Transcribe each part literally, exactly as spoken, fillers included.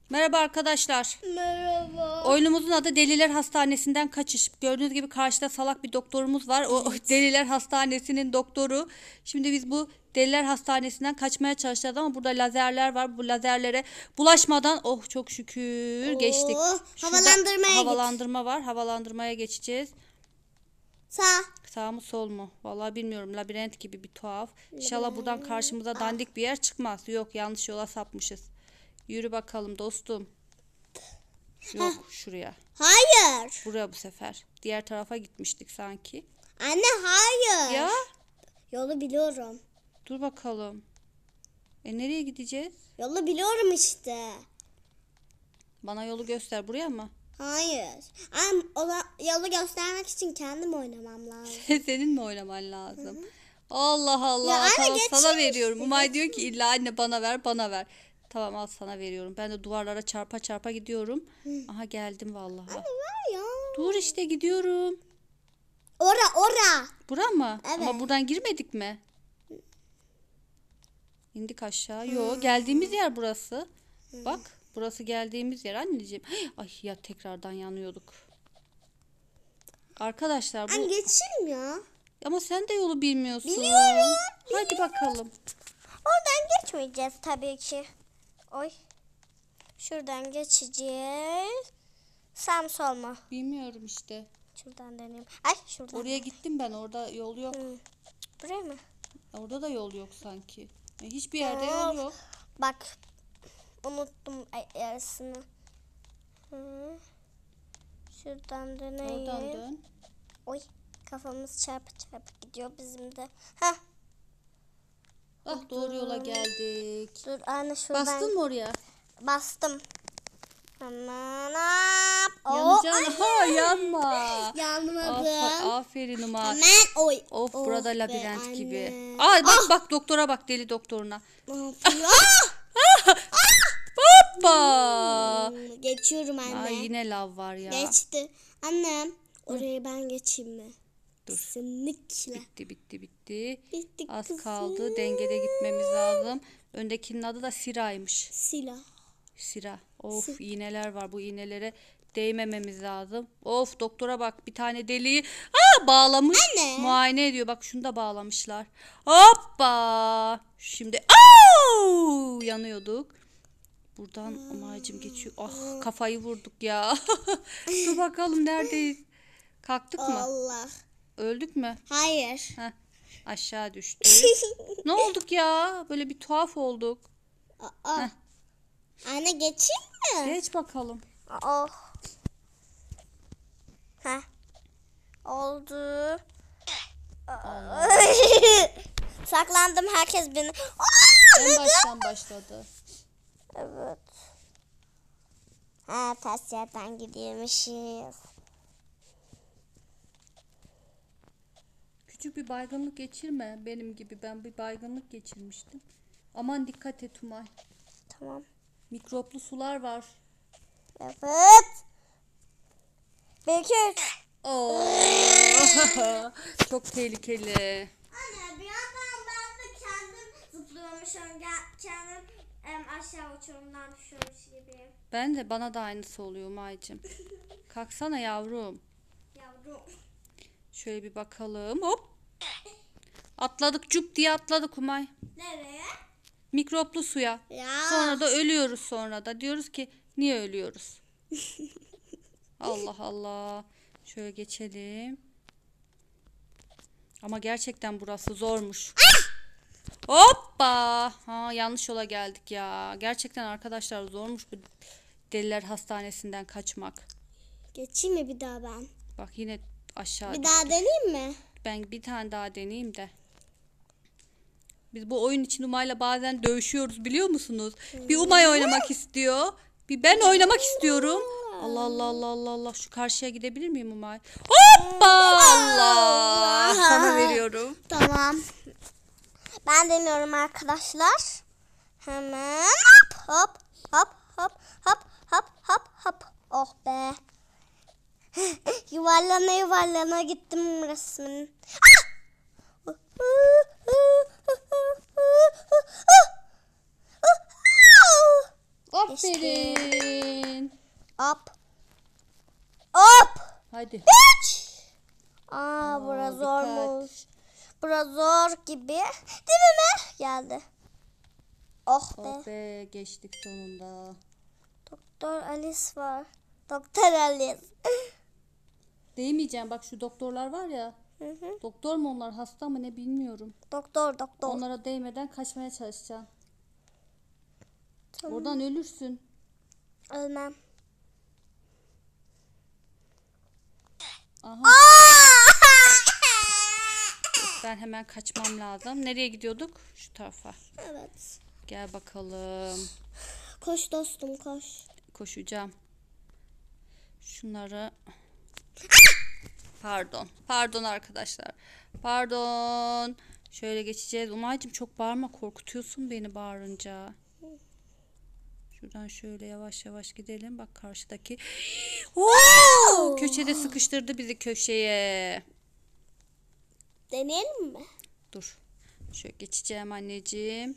Merhaba arkadaşlar. Merhaba. Oyunumuzun adı Deliler Hastanesi'nden Kaçış. Gördüğünüz gibi karşıda salak bir doktorumuz var. O Evet. Deliler Hastanesi'nin doktoru. Şimdi biz bu Deliler Hastanesi'nden kaçmaya çalışacağız ama burada lazerler var. Bu lazerlere bulaşmadan oh çok şükür geçtik. Oo, Şurada havalandırmaya havalandırma var. Havalandırmaya geçeceğiz. Sağ. Sağ mı sol mu? Vallahi bilmiyorum. Labirent gibi bir tuhaf. İnşallah buradan karşımıza dandik bir yer çıkmaz. Yok, yanlış yola sapmışız. Yürü bakalım dostum. Yok, şuraya. Hayır. Buraya bu sefer. Diğer tarafa gitmiştik sanki. Anne hayır. Ya Yolu biliyorum. dur bakalım. E nereye gideceğiz? Yolu biliyorum işte. Bana yolu göster. Buraya mı? Hayır. Ama o yolu göstermek için kendim oynamam lazım. Senin mi oynaman lazım? Allah Allah. Ya anne, Tamam, sana geçeyim veriyorum. işte, Umay diyor ki illa anne bana ver bana ver. Tamam, al sana veriyorum. Ben de duvarlara çarpa çarpa gidiyorum. Aha geldim vallahi. Var ya. Dur işte gidiyorum. Ora ora. Bura mı? Evet. Ama buradan girmedik mi? İndik aşağı. Yo, geldiğimiz yer burası. Bak, burası geldiğimiz yer anneciğim. Ay ya, tekrardan yanıyorduk. Arkadaşlar bu Anne geçeyim ya. ama sen de yolu bilmiyorsun. Biliyorum. Hadi bakalım. Oradan geçmeyeceğiz tabii ki. Oy. Şuradan geçeceğiz. Sağ mı sol mu? Bilmiyorum işte. Şuradan deneyeyim. Ay şuradan. Oraya gittim ben. Orada yol yok. Hı. Buraya mı? Orada da yol yok sanki. E, Hiçbir yerde yol yok. Bak. Unuttum ay- yarısını. Hı. Şuradan döneyim. Oradan dön. Oy. Kafamız çarpı çarpı gidiyor bizim de. Heh. Ah, doğru yola geldik. Dur anne şuradan. Bastın mı oraya? Bastım. Aman hop. Oo, Yanacaksın. Ha, yanma. yanmadı. Afer- Aferin Umay. Hemen oy. Of, Of burada be labirent anne. gibi. Aa, bak bak doktora bak, deli doktoruna. Ne yapıyor? Hoppa. Hmm, Geçiyorum anne. Ay, yine lav var ya. Geçti. Annem oraya ben geçeyim mi? Dur. Kesinlikle. Bitti bitti bitti. Bitti Az kızım. kaldı. Dengede gitmemiz lazım. Öndekinin adı da Sira'ymış. Silah. Sira. Of, iğneler var. Bu iğnelere değmememiz lazım. Of, doktora bak, bir tane deliği aa, bağlamış. Anne. Muayene ediyor. Bak, şunu da bağlamışlar. Hoppa. Şimdi au, yanıyorduk. Buradan Umay'cığım geçiyor. Ah, kafayı vurduk ya. Dur bakalım neredeyiz? Kalktık mı? Allah. Öldük mü? Hayır. Heh, aşağı düştük. Ne olduk ya? Böyle bir tuhaf olduk. Aa. Anne geçeyim mi? Geç bakalım. Oh. Heh. Oldu. Saklandım, herkes beni. Aa, En baştan başladı. evet. Ha, ters yerden gidiyormuşuz. Küçük bir baygınlık geçirme benim gibi. Ben bir baygınlık geçirmiştim. Aman dikkat et Umay. Tamam. Mikroplu sular var. Evet. Belki. Oo. Çok tehlikeli. Anne bir yandan ben de kendim zıplıyormuşum. Kendim em, aşağı uçurumdan düşüyormuş gibi. Ben de, bana da aynısı oluyor Umay'cığım. Kalksana yavrum. Yavrum. Şöyle bir bakalım. Hop. Atladık, cüp diye atladık Umay. Nereye? Mikroplu suya. Ya. Sonra da ölüyoruz sonra da. Diyoruz ki niye ölüyoruz? Allah Allah. Şöyle geçelim. Ama gerçekten burası zormuş. Hoppa. Ha, yanlış yola geldik ya. Gerçekten arkadaşlar zormuş bu Deliler Hastanesi'nden kaçmak. Geçeyim mi bir daha ben? Bak yine aşağı. Bir daha deneyeyim mi? Ben bir tane daha deneyeyim de. Biz bu oyun için Umay'la bazen dövüşüyoruz, biliyor musunuz? Bir Umay oynamak istiyor. Bir ben oynamak istiyorum. Allah Allah Allah Allah Allah. Şu karşıya gidebilir miyim Umay? Hoppa Allah. Sana veriyorum. Tamam. Ben deniyorum arkadaşlar. Hemen hop hop hop hop hop hop hop. Oh be. Yuvarlana yuvarlana gittim resmen. Hop Aferin. Hop. Hop. Hadi. Üç. Aa, Aa, burası dikkat. zormuş. Burası zor gibi. Dibime geldi. Oh be. Oh be, geçtik sonunda. Doktor Alice var. Doktor Alice. Değmeyeceğim, bak şu doktorlar var ya. Hı hı. Doktor mu onlar, hasta mı ne bilmiyorum. Doktor doktor. Onlara değmeden kaçmaya çalışacaksın. Tamam. Oradan ölürsün. Ölmem. Aha. Ben hemen kaçmam lazım. Nereye gidiyorduk? Şu tarafa. Evet. Gel bakalım. Koş dostum koş. Koşacağım. Şunları... Pardon. Pardon arkadaşlar. Pardon. Şöyle geçeceğiz. Umay'cığım çok bağırma. Korkutuyorsun beni bağırınca. Şuradan şöyle yavaş yavaş gidelim. Bak karşıdaki. Oo! Köşede sıkıştırdı bizi köşeye. Deneyelim mi? Dur. Şöyle geçeceğim anneciğim.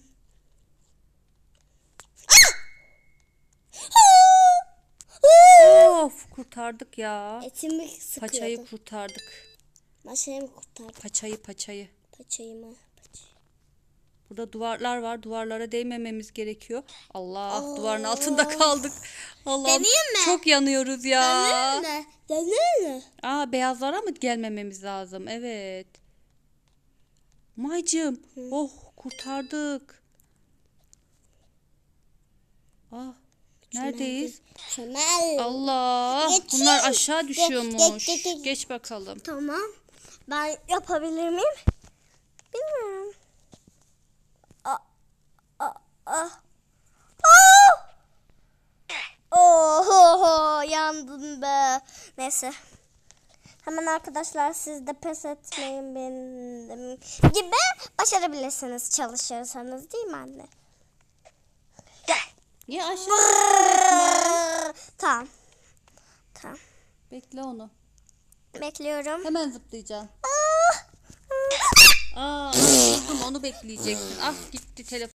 Of, kurtardık ya. Etimi sıkıyordum. Paçayı kurtardık. Paçayı mı kurtardım? Paçayı paçayı. Paçayı mı? Paçayı. Burada duvarlar var. Duvarlara değmememiz gerekiyor. Allah, Aa. duvarın altında kaldık. Allah'ım, Deneyeyim mi? çok yanıyoruz ya. Denir mi? Denir mi? Aa, beyazlara mı gelmememiz lazım? Evet. Maycığım. Oh, kurtardık. Ah, neredeyiz? Çömel. Allah. Geçin. Bunlar aşağı Geç, düşüyormuş. geç, geç, geç. Geç bakalım. Tamam. Ben yapabilir miyim? Bilmiyorum. Aa, aa, aa. Aa! Oho, yandım be. Neyse. Hemen arkadaşlar, siz de pes etmeyin benim gibi, başarabilirsiniz çalışırsanız, değil mi anne? Ya aşağı. Tamam. Tamam. Bekle onu. Bekliyorum. Hemen zıplayacaksın. Aa, onu bekleyeceksin. Ah, gitti telefon.